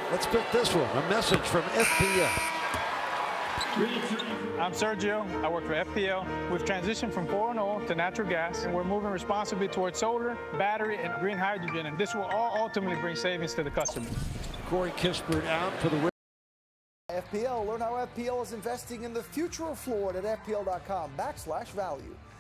Let's pick this one. A message from FPL. I'm Sergio. I work for FPL. We've transitioned from 4.0 to natural gas, and we're moving responsibly towards solar, battery, and green hydrogen, and this will all ultimately bring savings to the customer. Corey Kispert out for the win. FPL. Learn how FPL is investing in the future of Florida at FPL.com/value.